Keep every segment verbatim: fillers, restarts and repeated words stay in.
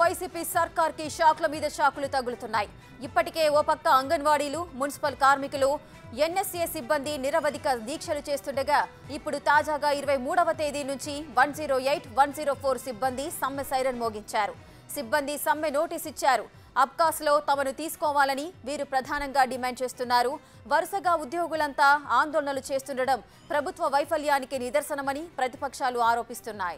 YCP సర్కార్కి షాక్ల మీద షాకులు తగులుతున్నాయి. ఇప్పటికే ఓ పక్క అంగన్వాడీలు, మున్సిపల్ కార్మికులు, ఎన్ఎస్ఏ సిబ్బంది నిరవధిక దీక్షలు చేస్తుండగా ఇప్పుడు తాజాగా ఇరవై మూడవ తేదీ నుంచి one zero eight one zero four సిబ్బంది సమ్మె సైరన్ మోగించారు. సిబ్బంది సమ్మె నోటీస్ ఇచ్చారు. అబ్కాస్లో తమను తీసుకోవాలని వీరు ప్రధానంగా డిమాండ్ చేస్తున్నారు. వరుసగా ఉద్యోగులంతా ఆందోళనలు చేస్తుండడం ప్రభుత్వ వైఫల్యానికి నిదర్శనమని ప్రతిపక్షాలు ఆరోపిస్తున్నాయి.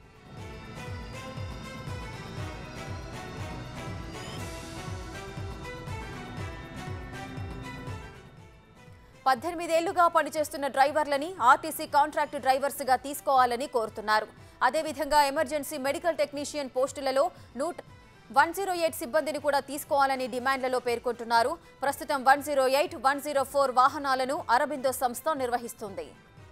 పద్దెనిమిదేళ్లుగా పనిచేస్తున్న డ్రైవర్లని ఆర్టీసీ కాంట్రాక్టు డ్రైవర్స్గా తీసుకోవాలని కోరుతున్నారు. అదేవిధంగా ఎమర్జెన్సీ మెడికల్ టెక్నీషియన్ పోస్టులలో నూట వన్ జీరో ఎయిట్ సిబ్బందిని కూడా తీసుకోవాలని డిమాండ్లలో పేర్కొంటున్నారు. ప్రస్తుతం one zero eight one zero four వాహనాలను అరబిందో సంస్థ నిర్వహిస్తుంది.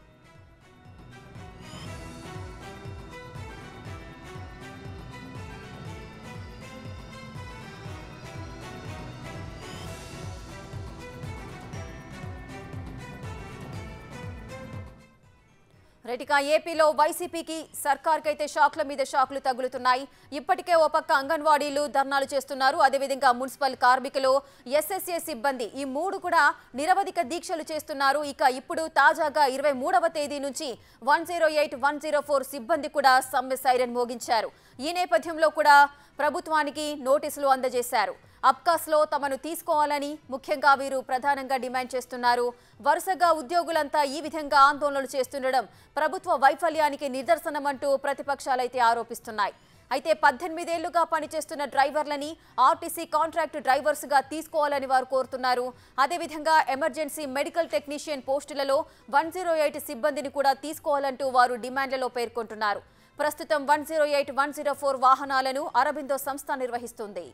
రైటికా ఏపీలో వైసీపీకి సర్కార్కైతే షాక్ల మీద షాక్లు తగులుతున్నాయి. ఇప్పటికే ఓ పక్క అంగన్వాడీలు ధర్నాలు చేస్తున్నారు. అదేవిధంగా మున్సిపల్ కార్మికులు, ఎస్ఎస్ఏ సిబ్బంది ఈ మూడు కూడా నిరవధిక దీక్షలు చేస్తున్నారు. ఇక ఇప్పుడు తాజాగా ఇరవై మూడవ తేదీ నుంచి one zero eight one zero four సిబ్బంది కూడా సమ్మె సైరన్ మోగించారు. ఈ నేపథ్యంలో కూడా ప్రభుత్వానికి నోటీసులు అందజేశారు. అబ్కాస్లో తమను తీసుకోవాలని ముఖ్యంగా వీరు ప్రధానంగా డిమాండ్ చేస్తున్నారు. వరుసగా ఉద్యోగులంతా ఈ విధంగా ఆందోళనలు చేస్తుండడం ప్రభుత్వ వైఫల్యానికి నిదర్శనమంటూ ప్రతిపక్షాలైతే ఆరోపిస్తున్నాయి. అయితే పద్దెనిమిదేళ్లుగా పనిచేస్తున్న డ్రైవర్లని ఆర్టీసీ కాంట్రాక్టు డ్రైవర్స్గా తీసుకోవాలని వారు కోరుతున్నారు. అదేవిధంగా ఎమర్జెన్సీ మెడికల్ టెక్నీషియన్ పోస్టులలో వన్ జీరో ఎయిట్ సిబ్బందిని కూడా తీసుకోవాలంటూ వారు డిమాండ్లలో పేర్కొంటున్నారు. ప్రస్తుతం one zero eight one zero four వాహనాలను అరబిందో సంస్థ నిర్వహిస్తుంది.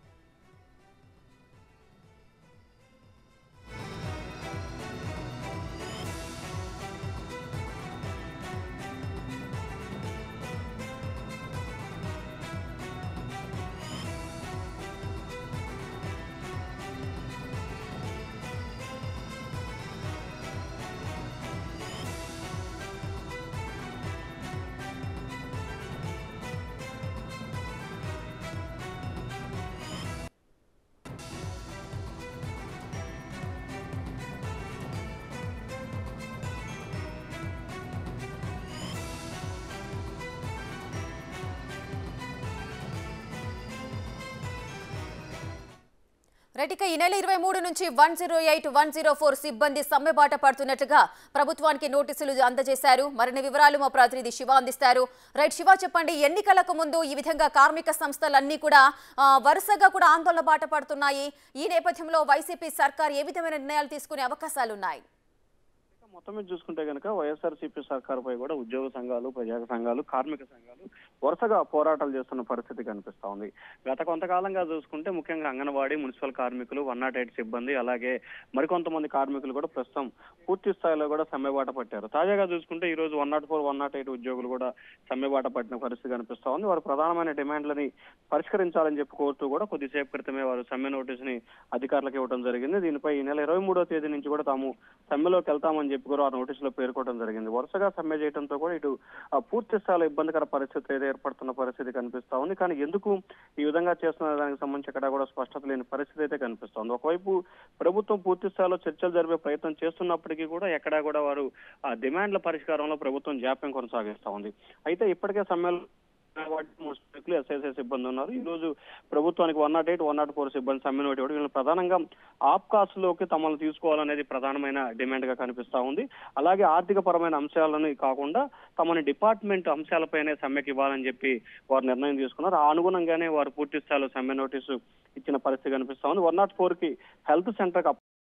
రైటిక ఈ నెల ఇరవై మూడు నుంచి one zero eight one zero four సిబ్బంది సమ్మె బాట పడుతున్నట్లుగా ప్రభుత్వానికి నోటీసులు అందజేశారు. మరిన్ని వివరాలు మా ప్రతినిధి శివ అందిస్తారు. రైట్ శివ, చెప్పండి, ఎన్నికలకు ముందు ఈ విధంగా కార్మిక సంస్థలన్నీ కూడా వరుసగా కూడా ఆందోళన బాట పడుతున్నాయి. ఈ నేపథ్యంలో వైసీపీ సర్కార్ ఏ విధమైన నిర్ణయాలు తీసుకునే అవకాశాలున్నాయి? మొత్తం మీద చూసుకుంటే కనుక వైఎస్ఆర్సీపీ సర్కారుపై కూడా ఉద్యోగ సంఘాలు, ప్రజా సంఘాలు, కార్మిక సంఘాలు వరుసగా పోరాటాలు చేస్తున్న పరిస్థితి కనిపిస్తా ఉంది. గత కొంతకాలంగా చూసుకుంటే ముఖ్యంగా అంగన్వాడీ, మున్సిపల్ కార్మికులు, వన్ నాట్ ఎయిట్ సిబ్బంది, అలాగే మరికొంతమంది కార్మికులు కూడా ప్రస్తుతం పూర్తి స్థాయిలో కూడా సమ్మెబాట పట్టారు. తాజాగా చూసుకుంటే ఈ రోజు one nought four one nought eight ఉద్యోగులు కూడా సమ్మెబాట పట్టిన పరిస్థితి కనిపిస్తా ఉంది. వారు ప్రధానమైన డిమాండ్లని పరిష్కరించాలని చెప్పి కోరుతూ కూడా కొద్దిసేపు క్రితమే వారు సమ్మె నోటీసుని అధికారులకు ఇవ్వడం జరిగింది. దీనిపై ఈ నెల ఇరవై మూడో తేదీ నుంచి కూడా తాము సమ్మెలోకి వెళ్తామని చెప్పి కూడా ఆ నోటీసులో పేర్కొనడం జరిగింది. వరుసగా సమ్మె చేయడంతో కూడా ఇటు పూర్తి స్థాయిలో ఇబ్బందికర పరిస్థితి ఏదో ఏర్పడుతున్న పరిస్థితి కనిపిస్తా ఉంది. కానీ ఎందుకు ఈ విధంగా చేస్తున్న దానికి సంబంధించి ఎక్కడా కూడా స్పష్టత లేని పరిస్థితి అయితే కనిపిస్తా ఉంది. ఒకవైపు ప్రభుత్వం పూర్తి స్థాయిలో చర్చలు జరిపే ప్రయత్నం చేస్తున్నప్పటికీ కూడా ఎక్కడా కూడా వారు ఆ డిమాండ్ల పరిష్కారంలో ప్రభుత్వం జాప్యం కొనసాగిస్తా ఉంది. అయితే ఇప్పటికే సమ్మెలో ఎస్ఐసీ సిబ్బంది ఉన్నారు. ఈ రోజు ప్రభుత్వానికి one nought eight one nought four సిబ్బంది సమ్మె నోటి వీళ్ళు ప్రధానంగా ఆప్కాస్ లోకి తమను తీసుకోవాలనేది ప్రధానమైన డిమాండ్ గా కనిపిస్తా ఉంది. అలాగే ఆర్థిక పరమైన అంశాలను కాకుండా తమని డిపార్ట్మెంట్ అంశాలపైనే సమ్మెకి ఇవ్వాలని చెప్పి వారు నిర్ణయం తీసుకున్నారు. ఆ అనుగుణంగానే వారు పూర్తి స్థాయిలో సమ్మె నోటీసు ఇచ్చిన పరిస్థితి కనిపిస్తా ఉంది. వన్ నాట్ ఫోర్ కి హెల్త్ సెంటర్